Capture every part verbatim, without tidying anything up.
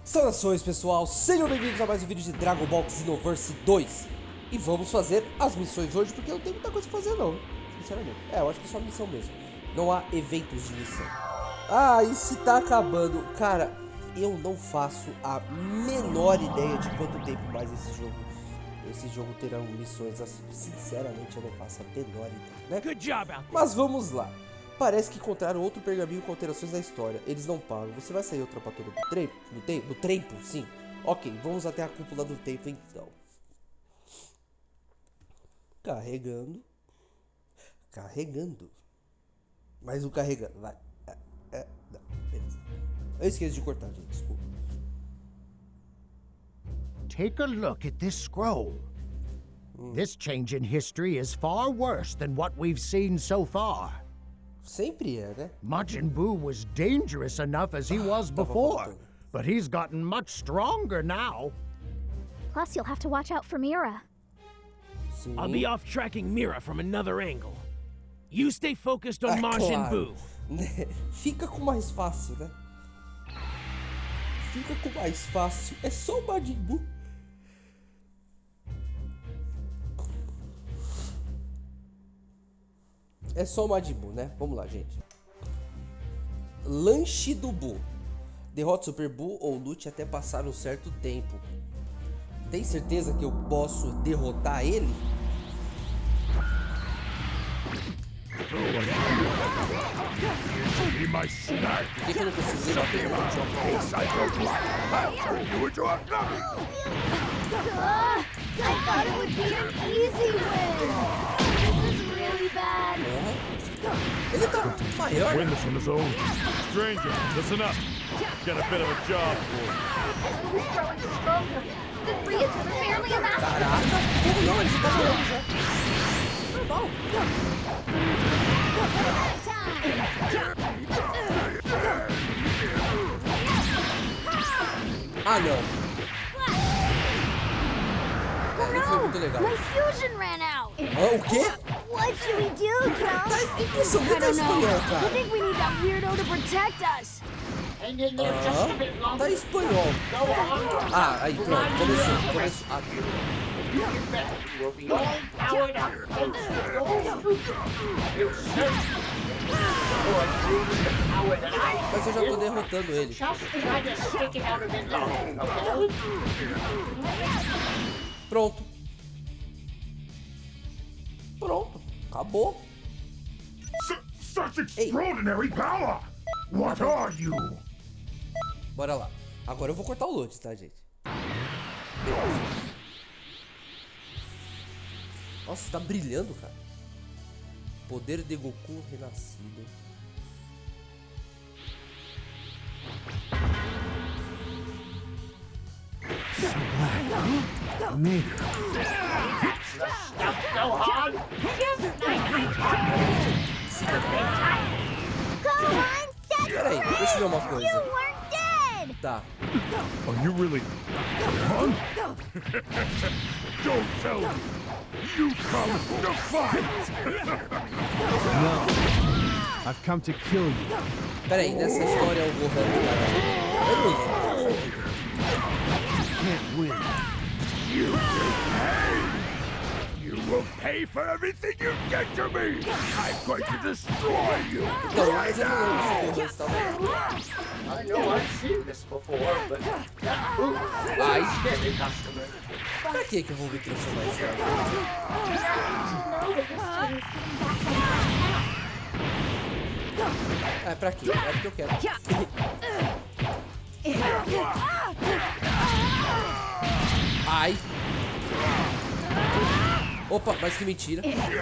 Saudações pessoal, sejam bem-vindos a mais um vídeo de Dragon Ball Xenoverse dois. E vamos fazer as missões hoje, porque não tem muita coisa pra fazer não, sinceramente. É, eu acho que é só missão mesmo. Não há eventos de missão. Ah, e se tá acabando. Cara, eu não faço a menor ideia de quanto tempo mais esse jogo Esse jogo terá missões assim. Sinceramente eu não faço a menor ideia, né? Good job, Al. Mas vamos lá. Parece que encontraram outro pergaminho com alterações na história. Eles não param. Você vai sair outra patrulha do tempo? Do tempo? Do tempo? Sim. Ok, vamos até a cúpula do tempo então. Carregando. Carregando. Mais um carregando. Vai. É, é, não, beleza. Eu esqueci de cortar, gente. Desculpa. Take a look at this scroll. Hum. This change in history is far worse than what we've seen so far. Sempre é, né? Majin Buu was dangerous enough as he was before, but he's gotten much stronger now. Plus, you'll have to watch out for Mira. Sim. I'll be off tracking Mira from another angle. You stay focused on Ah, Majin claro. Buu. Fica com mais fácil, né? Fica com mais fácil. É só o Majin Buu. É só o Majin Buu, né? Vamos lá, gente. Lanche do Buu. Derrote Super Buu ou lute até passar um certo tempo. Tem certeza que eu posso derrotar ele? Be my snack. Por que, que eu não consigo bater? I don't like. I'll turn you into a gummy. Uh, I thought it would be an easy win. This is really bad. Ele tá maior. Win this on his own. Stranger, listen up. Got a bit of a job for you. Who's growing stronger? The three is barely a match. Caraca, como não? Ele tá grande já. Normal. Ah, não. É, não foi muito legal. My fusion ran out. Ah, o quê? What should we do, Cal? Tá impressão, I tá don't know. espanhol, I cara. think we need that weirdo to protect us. Ah, tá espanhol. Ah, aí, pronto, começou, começou. Ah, mas eu já tô derrotando ele. Pronto. Pronto, acabou. Such extraordinary power. What are you? Bora lá. Agora eu vou cortar o load, tá, gente? Beleza. Nossa, tá brilhando, cara. Poder de Goku renascido. Peraí, deixa eu ver uma coisa. You weren't dead. Tá. Are you really gone? Don't tell me. You come to fight. No, I've come to kill you. Peraí, nessa história é o Gohan, cara. Eu não lembro. Can't win. You pay. You will pay for everything you did to me. I'm going to destroy you. Não, mas eu não lembro se o Gohan estava... I know I've seen this before, but that boot Ai, is steady customer. pra que que eu vou me transformar em cara? É, pra quê? É porque eu quero. Ai. Opa, mas que mentira.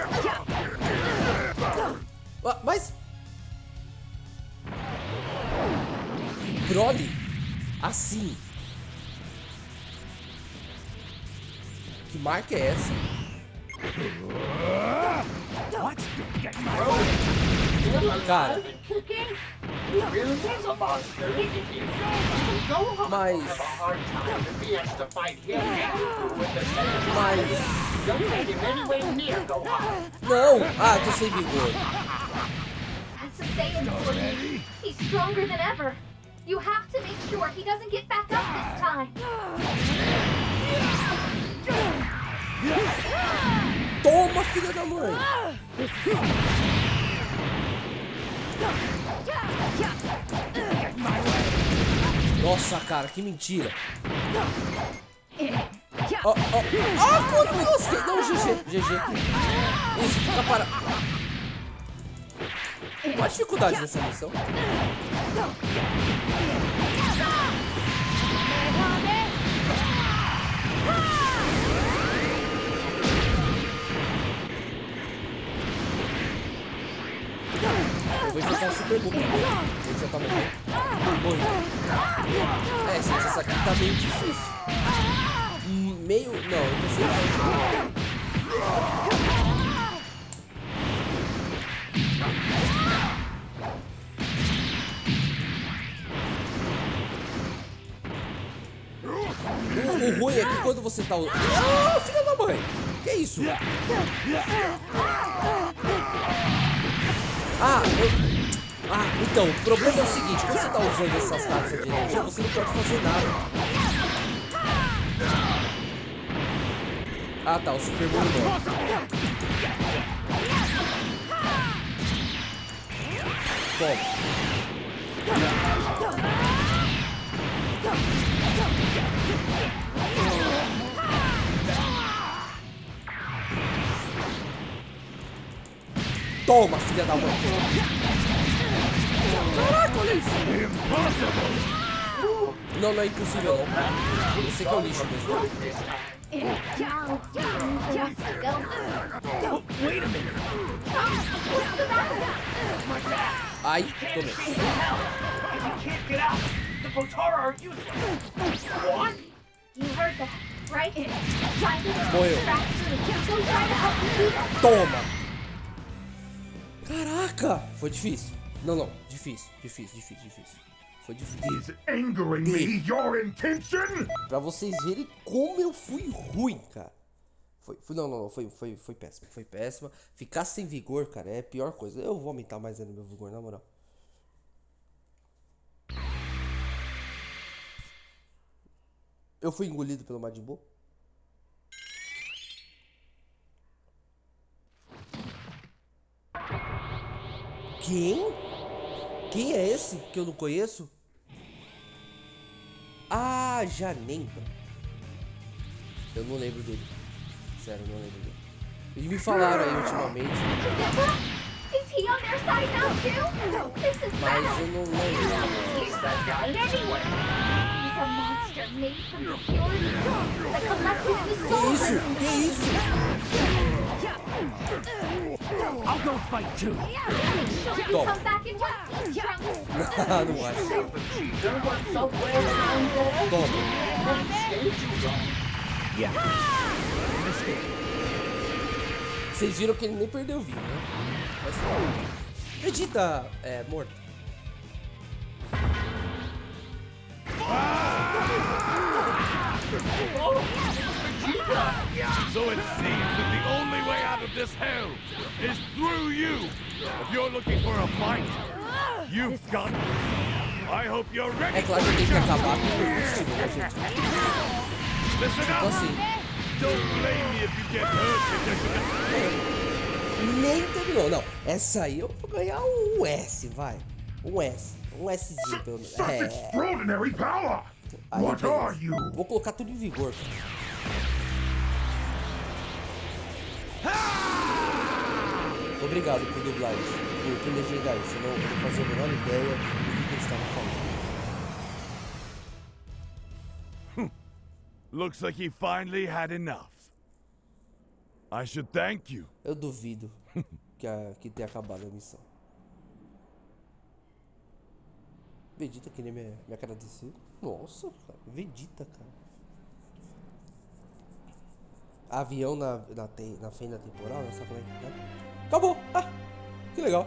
Ah, mas... Broly? Assim? Que marca é essa? What? Cara, He really is a monster, isn't he? Gohan Mas- will have a hard time if he has to fight him and you with the same mas... Don't let him anywhere near Gohan. Não! Ah, tô sem vigor. That's a Saiyan for you. He's stronger than ever. You have to make sure he doesn't get back up this time. Toma, filha da mãe! Nossa, cara, que mentira! Ó, ó, ó, Coruscant! Não, G G, G G. Isso, fica para. Qual a dificuldade dessa missão? Eu vou enfrentar o Super Book. Ele já tá morrendo. Morreu. É, gente, essa aqui tá meio difícil. Meio. Não, eu não sei. O, o ruim é que quando você tá. Ah, filha da mãe! Que isso? Ah, eu... ah, então, o problema é o seguinte, quando você tá usando essas cartas de energia, você não pode fazer nada. Ah tá, o Super Mario não. Toma. Toma, filha da mãe. Caraca, olha isso. Não, não é impossível não. Esse aqui é o lixo mesmo. Ai, tomei. Morreu. Toma. Caraca! Foi difícil. Não, não. Difícil, difícil, difícil, difícil. Foi difícil. Is angering me your intention? Pra vocês verem como eu fui ruim, cara. Foi, foi não, não, não. Foi, foi, foi péssimo. Foi péssima. Ficar sem vigor, cara, é a pior coisa. Eu vou aumentar mais ainda meu vigor, na moral. Eu fui engolido pelo Majin Buu? Quem? Quem é esse que eu não conheço? Ah, Janemba. Eu não lembro dele. Sério, não lembro dele. Eles me falaram aí ultimamente. Mas eu não lembro. Que isso? Que isso? I'll go fight too. Toma. Não acho. Toma. Vocês viram que ele nem perdeu vida, né? Mas só... Vegeta é morto. So it seems that the only way out of this hell is through you. If you're looking for a fight, you've got it. I hope you're ready. É claro que tem que acabar com o combustível, né, gente? Listen Então up. assim, Don't blame me if you get hurt. nem terminou, não. Essa aí eu vou ganhar um S, vai. Um S. Um Szinho pelo menos. Such É. extraordinary power. Aí, What beleza. are you? Vou colocar tudo em vigor, cara. Obrigado por dublar isso, por, por legendar isso, senão eu não fazia a menor ideia do que, que eles estavam falando. Looks like he finally had enough. I should thank you. Eu duvido que, a, que tenha acabado a missão. Vegeta queria me, me agradecer. Nossa, cara, Vegeta, cara. Avião na, na, te, na fenda temporal, né? Sabe como é que é? Acabou! Ah, que legal!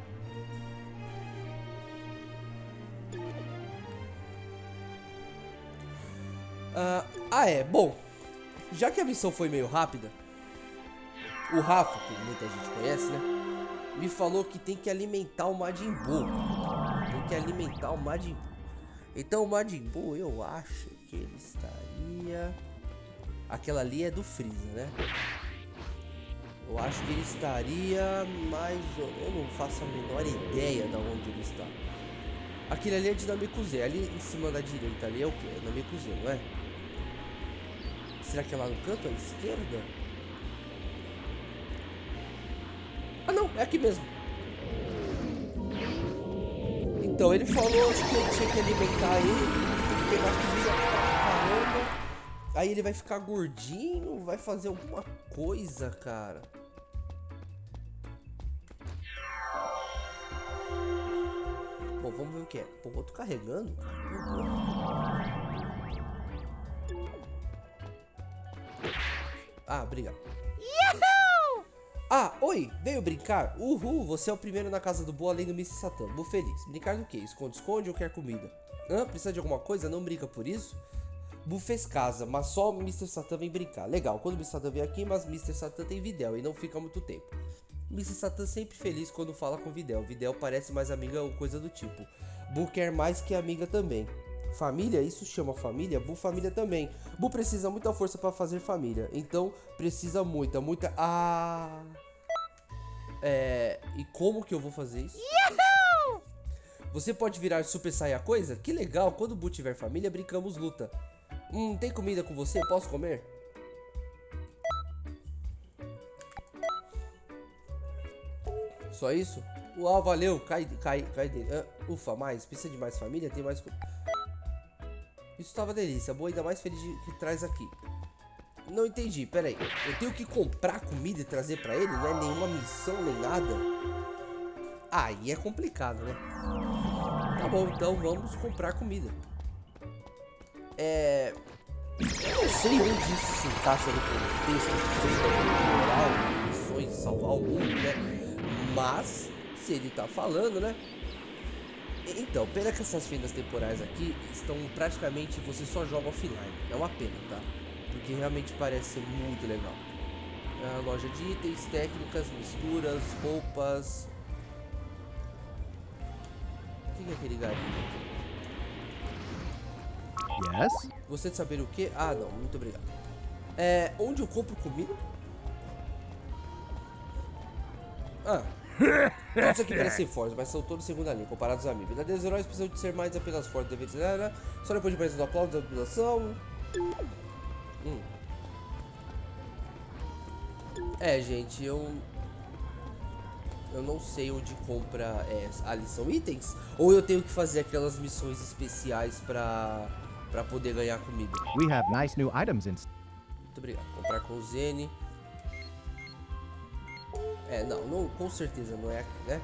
Ah, ah, é, bom. Já que a missão foi meio rápida, o Rafa, que muita gente conhece, né? Me falou que tem que alimentar o Majin Buu. Tem que alimentar o Majin Buu. Então o Majin Buu, eu acho que ele estaria... Aquela ali é do Freeza, né? Eu acho que ele estaria mais... Eu não faço a menor ideia de onde ele está. Aquele ali é de Namekusei. Ali em cima da direita ali é o que? É Namekusei, não é? Será que é lá no canto, à esquerda? Ah não, é aqui mesmo. Então ele falou acho que eu tinha que alimentar ele, pegar comida pra caramba. Aí ele vai ficar gordinho, vai fazer alguma coisa, cara. Bom, vamos ver o que é. Pô, eu tô carregando. Ah, obrigado. Yahoo! Ah, oi, veio brincar? Uhul, você é o primeiro na casa do Buu além do mister Satan. Buu feliz. Brincar do quê? Esconde-esconde ou quer comida? Hã? Precisa de alguma coisa? Não brinca por isso? Buu fez casa, mas só o mister Satan vem brincar. Legal, quando o mister Satan vem aqui, mas mister Satan tem Videl e não fica muito tempo. mister Satan sempre feliz quando fala com Videl. Videl parece mais amiga ou coisa do tipo. Buu quer mais que amiga também. Família? Isso chama família? Buu família também. Buu precisa muita força para fazer família. Então precisa muita, muita... Ah... É... E como que eu vou fazer isso? Yahoo! Você pode virar Super Saiyan coisa? Que legal, quando o Buu tiver família, brincamos luta. Hum, tem comida com você? Posso comer? Só isso? Uau, valeu, cai, cai, cai dele. Ah, ufa, mais, precisa de mais família? Tem mais... Isso tava delícia, boa, ainda mais feliz de, que traz aqui. Não entendi, pera aí. Eu tenho que comprar comida e trazer pra ele? Não é nenhuma missão, nem nada? Aí é complicado, né? Tá bom, então vamos comprar comida. É... Eu não sei onde isso se encaixa no contexto de missões, salvar o mundo, né? Mas, se ele tá falando, né? Então, pena que essas fendas temporais aqui estão praticamente, você só joga offline. É uma pena, tá? Porque realmente parece ser muito legal. É a loja de itens, técnicas, misturas, roupas. O que é aquele galinho aqui? Yes? Gostaria de saber o que? Ah, não, muito obrigado. É, onde eu compro comida? Ah, todos aqui parecem fortes, mas são todos segunda linha, comparados a mim. Verdadeiros heróis precisam de ser mais apenas fortes, devem ser, né? Só depois de mais um aplauso da população. Hum. É, gente, eu... Eu não sei onde compra... É, ali são itens? Ou eu tenho que fazer aquelas missões especiais pra... Pra poder ganhar comida? We have nice new items in... Muito obrigado. Comprar com o Zene. É, não, não, com certeza não é, né?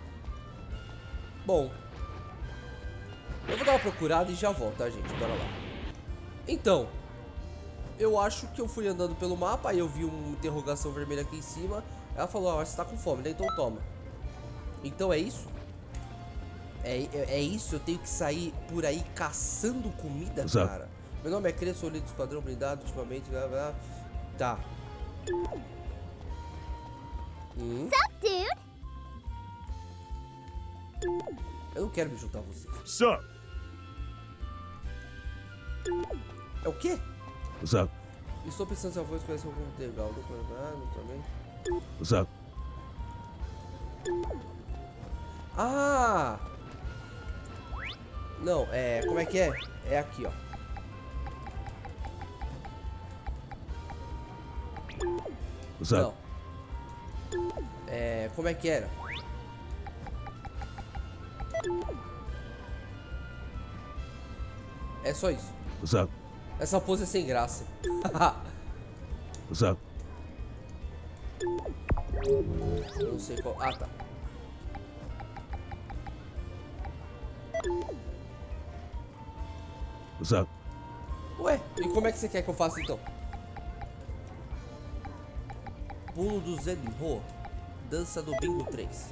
Bom. Eu vou dar uma procurada e já volto, tá, gente? Bora lá. Então. Eu acho que eu fui andando pelo mapa, aí eu vi uma interrogação vermelha aqui em cima. Ela falou, ah, você tá com fome, né? Então toma. Então é isso? É, é, é isso? Eu tenho que sair por aí caçando comida, Exato. cara? Meu nome é Crespo, sou líder do esquadrão blindado ultimamente, blá, blá. Tá. Hum? Sup, dude? Eu não quero me juntar a você. Sup? É o quê? What's up? Estou pensando se a voz conhece algum legal. Ah, não também. What's up? Ah! Não, é... Como é que é? É aqui, ó. What's up? Não. É... Como é que era? É só isso. What's up? Essa pose é sem graça. What's up? Eu não sei qual... Ah, tá. What's up? Ué, e como é que você quer que eu faça então? Pulo do Zenho. Dança do Bingo três.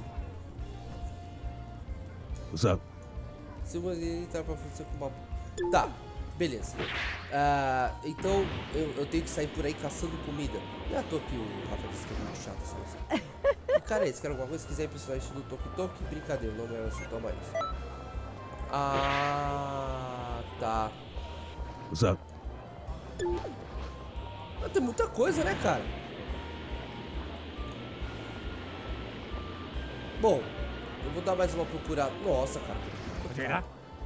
What's up? Se você entrar pra você com uma... Tá, beleza. Ah, então eu, eu tenho que sair por aí caçando comida. Não é à toa que o Rafa disse que é muito chato essa coisa. Que cara é esse? Quer alguma coisa? Se quiser impressionar estilo Toki Toki, brincadeira, não é assim, toma isso. Ah, tá. What's up? Mas tem muita coisa, né, cara? Bom, eu vou dar mais uma procurada. Nossa, cara. Vegeta?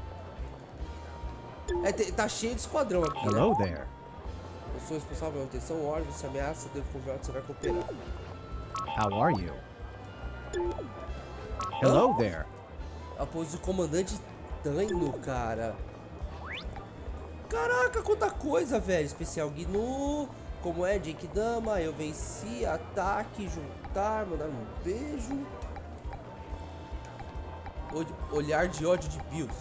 É, tem- tá cheio de esquadrão aqui, né? Hello there. Eu sou responsável pela manutenção, ordem, se ameaça, devo confiar que você vai cooperar. How are you? Hello there. A pose do comandante Taino, cara. Caraca, quanta coisa, velho. Especial Gnu. Como é, Jake Dama, eu venci, ataque, juntar, mandar um beijo. O- Olhar de ódio de Bills.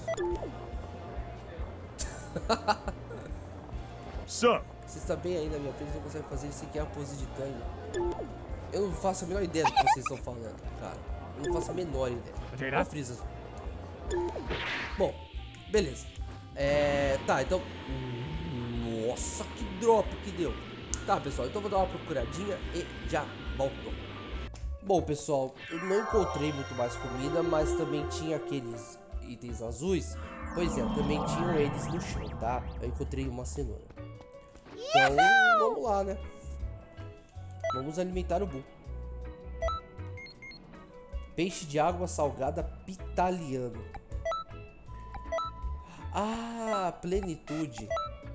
Sup? Você está bem aí na minha frente, não consegue fazer isso aqui é a pose de Taino. Eu não faço a menor ideia do que vocês estão falando, cara. Eu não faço a menor ideia. Vegeta? Ó, Freeza. Bom, beleza. É. Tá, então. Nossa, que drop que deu. Tá, pessoal, então eu vou dar uma procuradinha e já volto. Bom, pessoal, eu não encontrei muito mais comida, mas também tinha aqueles itens azuis. Pois é, também tinham eles no chão, tá? Eu encontrei uma cenoura. Então, vamos lá, né? Vamos alimentar o Buu. Peixe de água salgada pitaliano. Ah, plenitude.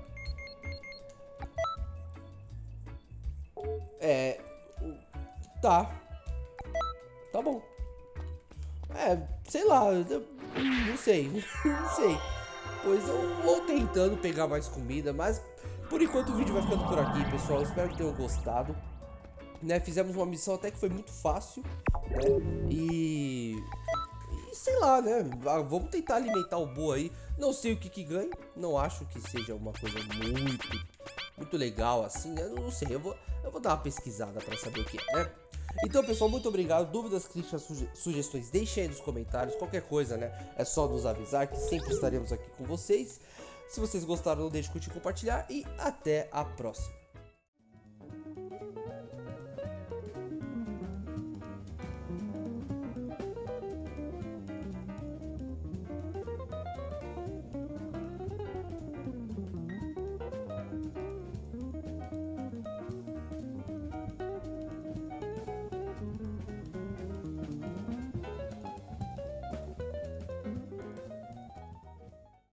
É. Tá. Tá bom. É, sei lá. Eu, não sei. Não sei. Pois eu vou tentando pegar mais comida, mas por enquanto o vídeo vai ficando por aqui, pessoal. Espero que tenham gostado. Né, fizemos uma missão até que foi muito fácil, né? E, e sei lá, né? Vamos tentar alimentar o Buu aí. Não sei o que que ganha. Não acho que seja uma coisa muito, muito legal assim. Eu não sei. Eu vou, eu vou dar uma pesquisada para saber o que é, né? Então, pessoal, muito obrigado. Dúvidas, críticas, suge sugestões, deixem aí nos comentários. Qualquer coisa, né? É só nos avisar que sempre estaremos aqui com vocês. Se vocês gostaram, não deixe de curtir e compartilhar. E até a próxima.